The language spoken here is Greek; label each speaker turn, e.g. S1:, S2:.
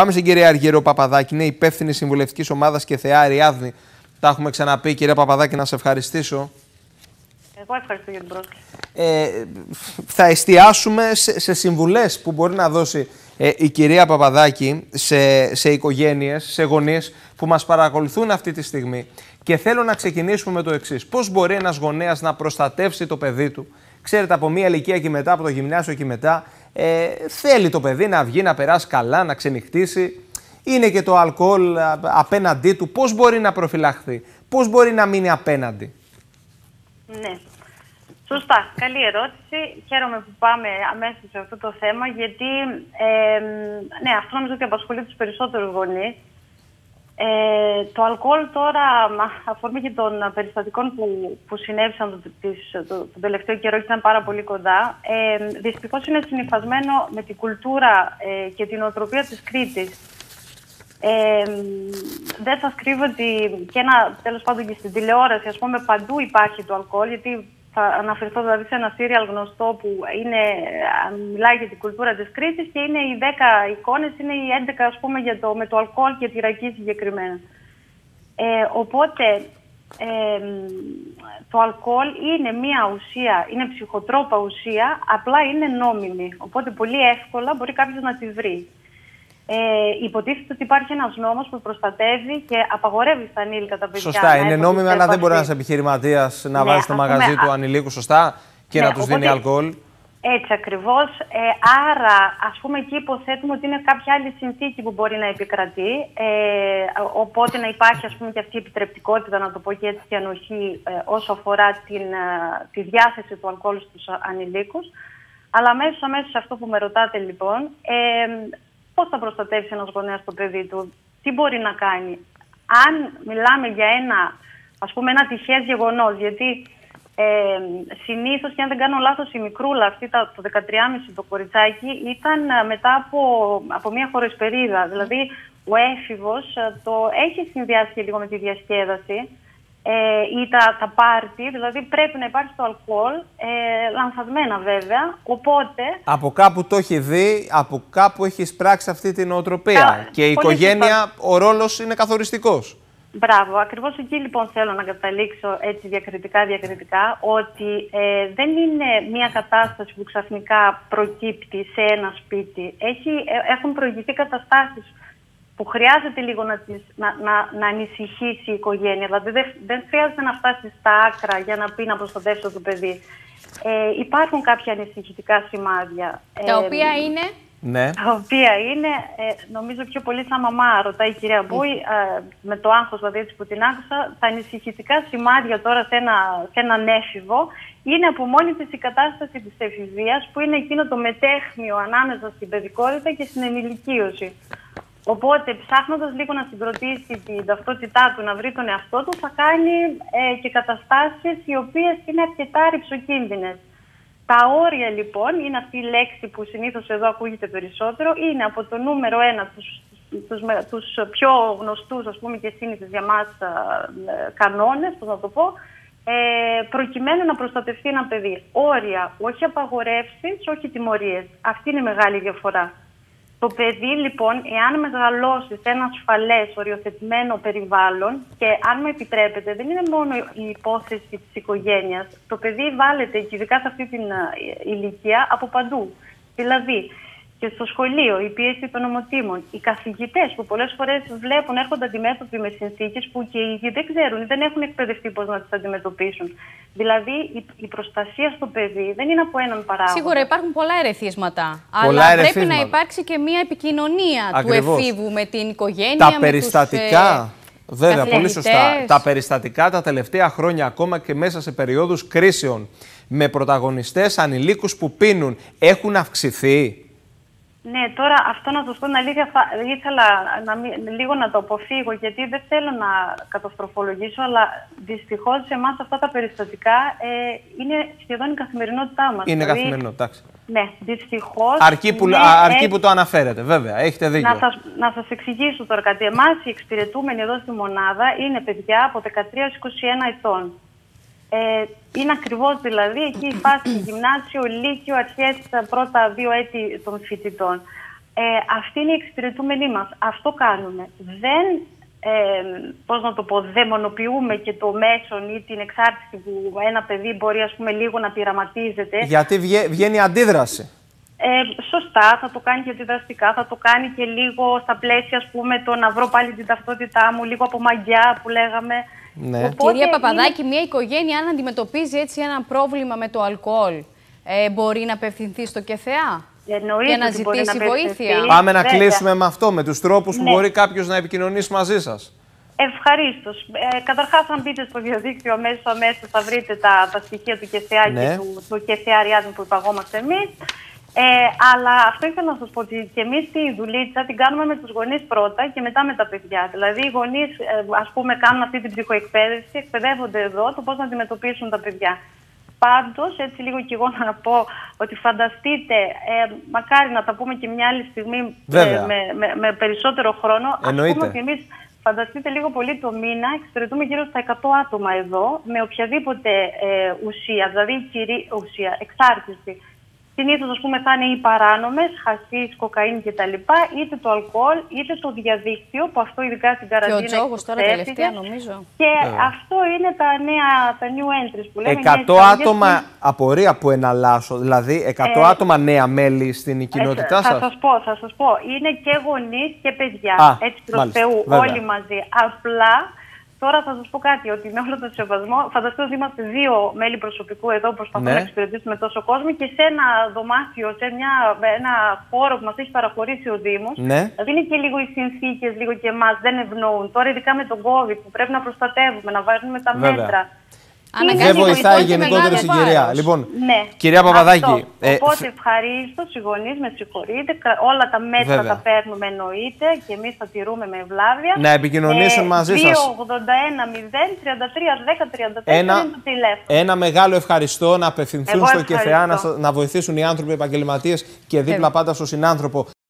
S1: Πάμε στην κυρία Αργυρό Παπαδάκη, είναι υπεύθυνη συμβουλευτικής ομάδας και θεά Αριάδνη. Τα έχουμε ξαναπεί, κυρία Παπαδάκη, να σε ευχαριστήσω.
S2: Εγώ ευχαριστώ για την πρόσκληση.
S1: Θα εστιάσουμε σε συμβουλές που μπορεί να δώσει η κυρία Παπαδάκη σε οικογένειες, σε γονείς που μας παρακολουθούν αυτή τη στιγμή. Και θέλω να ξεκινήσουμε με το εξής. Πώς μπορεί ένας γονέας να προστατεύσει το παιδί του? Ξέρετε, από μία ηλικία και μετά, από το γυμνάσιο και μετά, θέλει το παιδί να βγει, να περάσει καλά, να ξενυχτήσει. Είναι και το αλκοόλ απέναντί του. Πώς μπορεί να προφυλαχθεί? Πώς μπορεί να μείνει απέναντι?
S2: Ναι. Σωστά. Καλή ερώτηση. Χαίρομαι που πάμε αμέσως σε αυτό το θέμα, γιατί ναι, αυτό νομίζω ότι απασχολεί τους περισσότερους γονείς. Το αλκοόλ τώρα, αφορμή και των περιστατικών που συνέβησαν τον τελευταίο καιρό και ήταν πάρα πολύ κοντά, δυστυχώς είναι συνυφασμένο με την κουλτούρα και την νοοτροπία της Κρήτης. Δεν σας κρύβω ότι τέλος πάντων και στην τηλεόραση, ας πούμε, παντού υπάρχει το αλκοόλ, γιατί θα αναφερθώ δηλαδή σε ένα σύριαλ γνωστό που μιλάει για την κουλτούρα της Κρήτης και είναι οι 10 εικόνες, είναι οι 11 ας πούμε με το αλκοόλ και τη ρακή συγκεκριμένα. Οπότε το αλκοόλ είναι μια ουσία, είναι ψυχοτρόπα ουσία, απλά είναι νόμιμη. Οπότε πολύ εύκολα μπορεί κάποιος να τη βρει. Υποτίθεται ότι υπάρχει ένας νόμος που προστατεύει και απαγορεύει στα ανήλικα τα παιδιά.
S1: Σωστά, είναι νόμιμη, αλλά δεν μπορεί ένας επιχειρηματίας να βάζει στο μαγαζί του ανηλίκου, σωστά, και να τους δίνει αλκοόλ. Έτσι
S2: ακριβώς. Άρα, ας πούμε, εκεί υποθέτουμε ότι είναι κάποια άλλη συνθήκη που μπορεί να επικρατεί. Οπότε να υπάρχει, ας πούμε, και αυτή η επιτρεπτικότητα, να το πω και έτσι, και ανοχή όσο αφορά τη διάθεση του αλκοόλ στους ανηλίκους. Αλλά αμέσως αυτό που με ρωτάτε, λοιπόν, πώς θα προστατεύσει ένας γονέας το παιδί του, τι μπορεί να κάνει? Αν μιλάμε για ένα τυχές γεγονός, γιατί συνήθως, και αν δεν κάνω λάθος, η μικρούλα αυτή, το 13,5 το κοριτσάκι, ήταν μετά από μια χωροεσπερίδα. Δηλαδή, ο έφηβος το έχει συνδυάσει και λίγο με τη διασκέδαση ή τα πάρτι, δηλαδή πρέπει να υπάρχει το αλκοόλ, λανθασμένα βέβαια, οπότε...
S1: Από κάπου το έχει δει, από κάπου έχει εισπράξει αυτή την νοοτροπία και η οικογένεια, ο ρόλος είναι καθοριστικός.
S2: Μπράβο, ακριβώς εκεί λοιπόν θέλω να καταλήξω έτσι διακριτικά, ότι δεν είναι μια κατάσταση που ξαφνικά προκύπτει σε ένα σπίτι. Έχουν προηγηθεί καταστάσεις που χρειάζεται λίγο να ανησυχήσει η οικογένεια. Δηλαδή δεν χρειάζεται να φτάσει στα άκρα για να πει να προστατεύσω το παιδί. Υπάρχουν κάποια ανησυχητικά σημάδια.
S3: Τα οποία είναι...
S1: Ναι.
S2: Τα οποία είναι, νομίζω πιο πολύ σαν μαμά, ρωτάει η κυρία Μπούη, με το άγχος δηλαδή έτσι που την άκουσα, τα ανησυχητικά σημάδια τώρα σε έναν έφηβο είναι από μόνη της η κατάσταση της εφηβείας, που είναι εκείνο το μετέχμιο ανάμεσα στην παιδικότητα και στην ενηλικίωση. Οπότε, ψάχνοντας λίγο να συγκροτήσει την ταυτότητά του, να βρει τον εαυτό του, θα κάνει και καταστάσεις οι οποίες είναι αρκετά ρυψοκίνδυνες. Τα όρια, λοιπόν, είναι αυτή η λέξη που συνήθως εδώ ακούγεται περισσότερο, είναι από το νούμερο 1, τους πιο γνωστούς, ας πούμε, και σύνηθες για μας κανόνες, πώς να το πω, προκειμένου να προστατευτεί ένα παιδί. Όρια, όχι απαγορεύσεις, όχι τιμωρίες. Αυτή είναι η μεγάλη διαφορά. Το παιδί, λοιπόν, εάν μεγαλώσει σε ένα ασφαλές, οριοθετημένο περιβάλλον, και αν με επιτρέπετε, δεν είναι μόνο η υπόθεση της οικογένειας. Το παιδί βάλεται, και ειδικά σε αυτή την ηλικία, από παντού. Δηλαδή, και στο σχολείο, η πίεση των ομοτήμων, οι καθηγητές που πολλές φορές βλέπουν, έρχονται αντιμέτωποι με συνθήκες που και οι ίδιοι δεν ξέρουν ή δεν έχουν εκπαιδευτεί πώς να τις αντιμετωπίσουν. Δηλαδή, η προστασία στο παιδί δεν είναι από έναν παράγοντα.
S3: Σίγουρα υπάρχουν πολλά ερεθίσματα. Αλλά πρέπει να υπάρξει και μια επικοινωνία του εφήβου με την οικογένεια.
S1: Τα περιστατικά. Βέβαια, πολύ σωστά. Τα περιστατικά τα τελευταία χρόνια, ακόμα και μέσα σε περιόδους κρίσεων, με πρωταγωνιστές ανηλίκους που πίνουν, έχουν αυξηθεί.
S2: Ναι, τώρα αυτό να σας πω ήθελα λίγο να το αποφύγω, γιατί δεν θέλω να καταστροφολογήσω, αλλά δυστυχώς σε εμάς αυτά τα περιστατικά είναι σχεδόν η καθημερινότητά μας.
S1: Είναι καθημερινότητα, εντάξει.
S2: Ναι, δυστυχώς.
S1: Αρκεί που το αναφέρετε, βέβαια, έχετε δίκιο.
S2: Να σας εξηγήσω τώρα κάτι. Εμάς οι εξυπηρετούμενοι εδώ στη μονάδα είναι παιδιά από 13 έως 21 ετών. Είναι ακριβώς δηλαδή εκεί η φάση γυμνάσιο, λύκειο, αρχές πρώτα 2 έτη των φοιτητών. Αυτή είναι η εξυπηρετούμενή μας. Αυτό κάνουμε. Δεν, πώς να το πω, δαιμονοποιούμε και το μέσον ή την εξάρτηση που ένα παιδί μπορεί, ας πούμε, λίγο να πειραματίζεται.
S1: Γιατί βγαίνει αντίδραση.
S2: Σωστά, θα το κάνει και αντιδραστικά, θα το κάνει και λίγο στα πλαίσια, ας πούμε, το να βρω πάλι την ταυτότητά μου, λίγο από μαγιά που λέγαμε.
S1: Ναι.
S3: Οπότε, κυρία Παπαδάκη, μια οικογένεια αν αντιμετωπίζει έτσι ένα πρόβλημα με το αλκοόλ, μπορεί να απευθυνθεί στο ΚΕΘΕΑ και να ζητήσει βοήθεια?
S1: Πάμε να κλείσουμε με αυτό, με τους τρόπους που μπορεί κάποιος να επικοινωνήσει μαζί σας.
S2: Ευχαρίστως. Καταρχάς, αν μπείτε στο διαδίκτυο αμέσως θα βρείτε τα στοιχεία του ΚΕΘΕΑ και του ΚΕΘΕΑ Ριάδων που υπαγόμαστε εμείς. Αλλά αυτό ήθελα να σας πω ότι και εμείς τη δουλίτσα την κάνουμε με τους γονείς πρώτα και μετά με τα παιδιά. Δηλαδή, οι γονείς, ας πούμε, κάνουν αυτή την ψυχοεκπαίδευση, εκπαιδεύονται εδώ το πώς να αντιμετωπίσουν τα παιδιά. Πάντως, έτσι λίγο και εγώ να πω ότι φανταστείτε, μακάρι να τα πούμε και μια άλλη στιγμή με περισσότερο χρόνο. Ας πούμε ότι εμείς, φανταστείτε λίγο πολύ το μήνα, εξυπηρετούμε γύρω στα 100 άτομα εδώ, με οποιαδήποτε ουσία, δηλαδή εξάρτηση. Συνήθως, ας πούμε, θα είναι οι παράνομες, χασίς, κοκαίνη κτλ. Είτε το αλκοόλ, είτε το διαδίκτυο, που αυτό ειδικά στην καραντίνα.
S3: Και ο τζόγος τώρα τελευταία, νομίζω.
S2: Και αυτό είναι τα new entries που λέμε.
S1: 100 άτομα, απορία που εναλλάσσω, δηλαδή 100 άτομα νέα μέλη στην κοινότητά σας.
S2: Θα σας πω. Είναι και γονείς και παιδιά. Έτσι προς Θεού, όλοι μαζί. Απλά. Τώρα θα σας πω κάτι, ότι με όλο τον σεβασμό, φανταστείτε ότι είμαστε 2 μέλη προσωπικού εδώ που προσπαθούμε να εξυπηρετήσουμε τόσο κόσμο και σε ένα δωμάτιο, σε ένα χώρο που μας έχει παραχωρήσει ο Δήμος. Δηλαδή είναι και λίγο οι συνθήκες, λίγο και εμάς δεν ευνοούν. Τώρα, ειδικά με τον COVID που πρέπει να προστατεύουμε, να βάζουμε τα μέτρα.
S1: Δεν βοηθάει γενικότερη συγκυρία. Λοιπόν, κυρία Παπαδάκη.
S2: Οπότε ευχαρίστως οι γονείς, με συγχωρείτε, όλα τα μέτρα τα παίρνουμε εννοείται και εμείς θα τηρούμε με ευλάβεια.
S1: Να επικοινωνήσουν μαζί σας.
S2: 281-0-33-10-34 είναι το τηλέφωνο.
S1: Ένα μεγάλο ευχαριστώ, να απευθυνθούν στο ΚΕΘΕΑ, να βοηθήσουν οι άνθρωποι επαγγελματίες και δίπλα πάντα στον συνάνθρωπο.